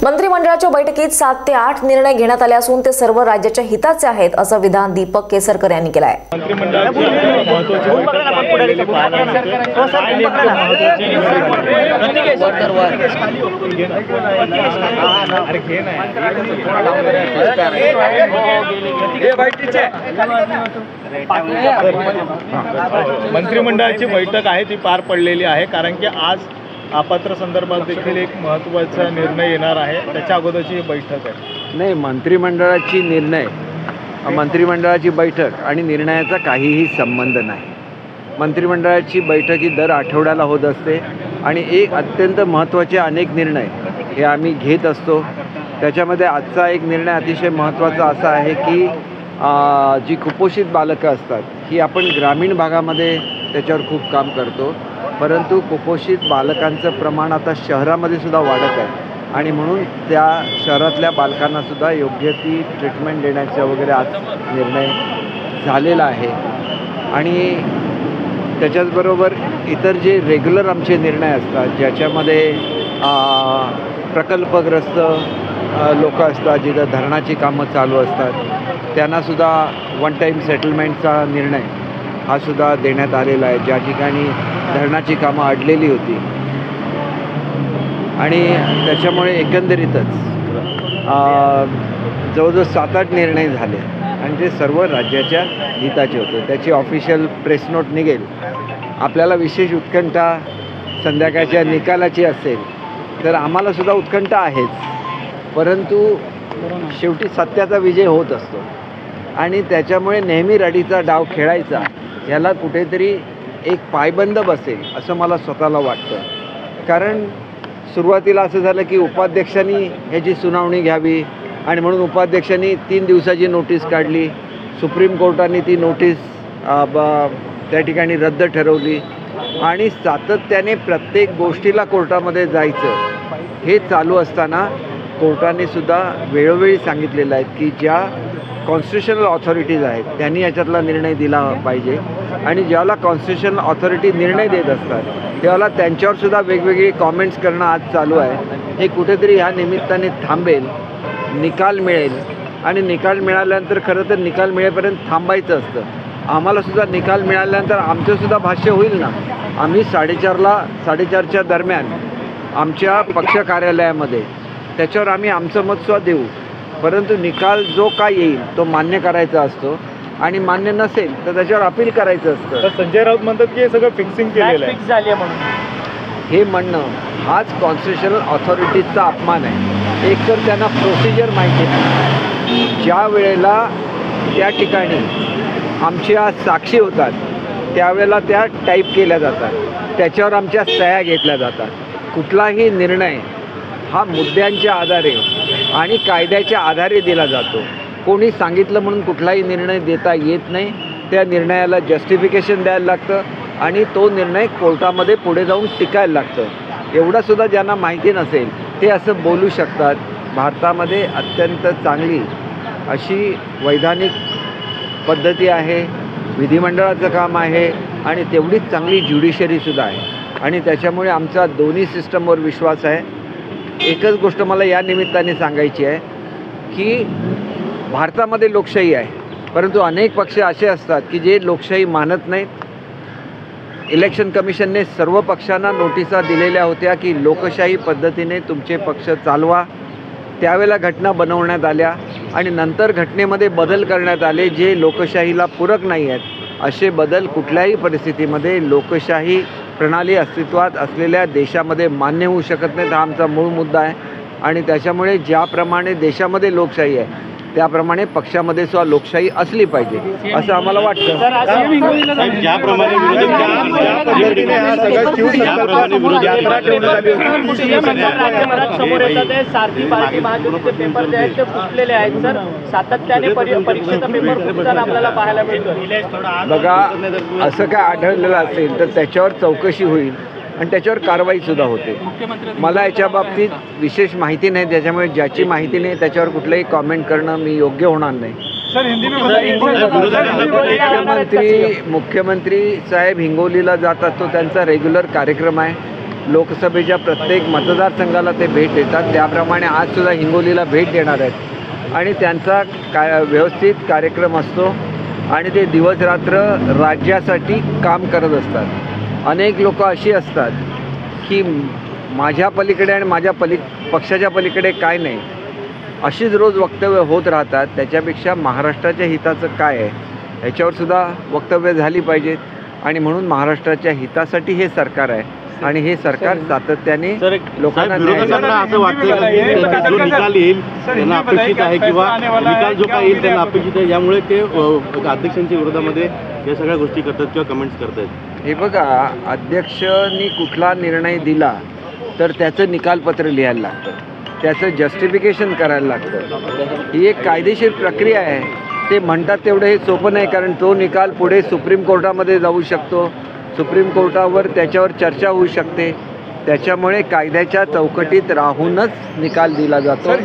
मंत्रिमंडळाच्या बैठकीत 7 ते 8 निर्णय घेण्यात आले असून ते सर्व राज्याच्या हिताचे आहेत असं विधान दीपक केसरकर यांनी केलं आहे। मंत्रिमंडळाची बैठक आहे ती पार पडलेली आहे, कारण की आज अपात्र संदर्भात देखील एक महत्त्वाचा निर्णय येणार आहे। त्याच्या अगोदरची ही बैठक आहे। नाही, मंत्रिमंडळाची बैठक आणि निर्णयाचा काहीही संबंध नाही। मंत्रिमंडळाची बैठक ही दर आठवड्याला होत असते आणि एक अत्यंत महत्त्वाचे अनेक निर्णय हे आम्ही घेत असतो। त्याच्यामध्ये आजचा एक निर्णय अतिशय महत्त्वाचा असा आहे की जी कुपोषित बालकं असतात ही आपण ग्रामीण भागामध्ये त्याच्यावर खूप काम करतो, परंतु कुपोषित बालकांचं प्रमाण आता शहरामध्ये सुद्धा वाढत आहे आणि म्हणून त्या शहरातल्या बालकांनासुद्धा योग्य ती ट्रीटमेंट देण्याचा वगैरे आज निर्णय झालेला आहे। आणि त्याच्याचबरोबर इतर जे रेग्युलर आमचे निर्णय असतात ज्याच्यामध्ये प्रकल्पग्रस्त लोक असतात, जिथं धरणाची कामं चालू असतात त्यांनासुद्धा वन टाईम सेटलमेंटचा निर्णय हा सुद्धा देण्यात आलेला आहे, ज्या ठिकाणी धरणाची कामं अडलेली होती। आणि त्याच्यामुळे एकंदरीतच जवळजवळ 7-8 निर्णय झाले आणि ते सर्व राज्याच्या हिताचे होते। त्याची ऑफिशियल प्रेस नोट निघेल। आपल्याला विशेष उत्कंठा संध्याकाळच्या निकालाची असेल तर आम्हालासुद्धा उत्कंठा आहेच, परंतु शेवटी सत्याचा विजय होत असतो आणि त्याच्यामुळे नेहमी रडीचा डाव खेळायचा ह्याला कुठेतरी एक पायबंद बसेल असं मला स्वतःला वाटतं। कारण सुरुवातीला असं झालं की उपाध्यक्षांनी ह्याची सुनावणी घ्यावी आणि म्हणून उपाध्यक्षांनी 3 दिवसाची नोटीस काढली। सुप्रीम कोर्टाने ती नोटीस त्या ठिकाणी रद्द ठरवली आणि सातत्याने प्रत्येक गोष्टीला कोर्टामध्ये जायचं हे चालू असताना कोर्टाने सुद्धा वेळोवेळी सांगितलेलं आहे की ज्या कॉन्स्टिट्युशनल ऑथॉरिटीज आहेत त्यांनी याच्यातला निर्णय दिला पाहिजे आणि ज्याला कॉन्स्टिट्युशनल ऑथॉरिटी निर्णय देत असतात त्याला त्यांच्यावरसुद्धा वेगवेगळी कॉमेंट्स करणं आज चालू आहे। हे कुठेतरी ह्या निमित्ताने थांबेल, निकाल मिळेल आणि निकाल मिळाल्यानंतर खरं तर निकाल मिळेपर्यंत थांबायचं असतं। आम्हालासुद्धा निकाल मिळाल्यानंतर आमचंसुद्धा भाष्य होईल ना। आम्ही 4:30च्या दरम्यान आमच्या पक्ष कार्यालयामध्ये त्याच्यावर आम्ही आमचं मतसुद्धा देऊ, परंतु निकाल जो काय येईल तो मान्य करायचा असतो आणि मान्य नसेल तर त्याच्यावर अपील करायचं असतं। तर संजय राऊत म्हणतात की हे सगळं फिक्सिंग केलेलं आहे म्हणून हे म्हणणं हाच कॉन्स्टिट्युशनल ऑथॉरिटीजचा अपमान आहे। एक तर त्यांना प्रोसिजर माहिती नाही, ज्या वेळेला त्या ठिकाणी आमच्या साक्षी होतात त्यावेळेला त्या टाईप केल्या जातात, त्याच्यावर आमच्या सह्या घेतल्या जातात। कुठलाही निर्णय हा मुद्द्यांच्या आधारे आणि कायद्याच्या आधारे दिला जातो। कोणी सांगितलं म्हणून कुठलाही निर्णय देता येत नाही। त्या निर्णयाला जस्टिफिकेशन द्यायला लागतं आणि तो निर्णय कोर्टामध्ये पुढे जाऊन टिकायला लागतं। एवढंसुद्धा ज्यांना माहिती नसेल ते असं बोलू शकतात। भारतामध्ये अत्यंत चांगली अशी वैधानिक पद्धती आहे, विधिमंडळाचं काम आहे आणि तेवढीच चांगली ज्युडिशरीसुद्धा आहे आणि त्याच्यामुळे आमचा दोन्ही सिस्टमवर विश्वास आहे। एकच गोष्ट मला या निमित्ताने सांगायची आहे की भारतामध्ये लोकशाही आहे, परंतु अनेक पक्ष असे असतात की जे लोकशाही मानत नाहीत। इलेक्शन कमिशनने सर्व पक्षांना नोटिसा दिलेल्या होत्या की लोकशाही पद्धतीने तुमचे पक्ष चालवा। त्यावेळेला घटना बनवण्यात आल्या आणि नंतर घटनेमध्ये बदल करण्यात आले जे लोकशाहीला पूरक नाही आहेत। असे बदल कुठल्याही परिस्थितीमध्ये लोकशाही प्रणाली अस्तित्वात असलेल्या देशामध्ये मान्य होऊ शकत नाहीत। हा आमचा मूळ मुद्दा आहे आणि त्याच्यामुळे ज्याप्रमाणे देशामध्ये लोकशाही आहे त्याप्रमाणे पक्षामध्ये सुद्धा लोकशाही असली पाहिजे असं आम्हाला वाटतं। बघा, असं काय आढळलेलं असेल तर त्याच्यावर चौकशी होईल आणि त्याच्यावर कारवाईसुद्धा होते। मला याच्या बाबतीत विशेष माहिती नाही, त्याच्यामुळे ज्याची माहिती नाही त्याच्यावर कुठलंही कॉमेंट करणं मी योग्य होणार नाही। मुख्यमंत्री साहेब हिंगोलीला जातात, तो त्यांचा रेग्युलर कार्यक्रम आहे। लोकसभेच्या प्रत्येक मतदारसंघाला ते भेट देतात. त्याप्रमाणे आजसुद्धा हिंगोलीला भेट देणार आहेत आणि त्यांचा व्यवस्थित कार्यक्रम असतो आणि ते दिवसरात्र राज्यासाठी काम करत असतात. अनेक लोक अशी असतात की माझ्या पलीकडे आणि माझ्या पक्षाच्या पलीकडे काय नाही अशीच रोज वक्तव्य होत राहतात. त्याच्यापेक्षा महाराष्ट्राच्या हिताचं काय आहे ह्याच्यावर सुद्धा वक्तव्य झाली पाहिजेत आणि म्हणून महाराष्ट्राच्या हितासाठी हे सरकार आहे आणि हे सरकार सातत्याने लोकांना विरोधकांना असं वाटतं की जो निकाल येईल त्यांना अपेक्षित आहे किंवा निकाल जो काय येईल त्यांना अपेक्षित आहे, यामुळे ते अध्यक्षांच्या विरोधामध्ये या सगळ्या गोष्टी करतात किंवा कमेंट्स करतात. हे बघा, अध्यक्षांनी कुठला निर्णय दिला तर त्याचं निकालपत्र लिहायला लागतं, त्याचं जस्टिफिकेशन करायला लागतं. ही एक कायदेशीर प्रक्रिया आहे. ते म्हणतात तेवढं हे सोपं नाही, कारण तो निकाल पुढे सुप्रीम कोर्टामध्ये जाऊ शकतो. सुप्रीम कोर्टावर त्याच्यावर चर्चा होऊ शकते. त्याच्यामुळे कायद्याच्या चौकटीत राहूनच निकाल दिला जातो.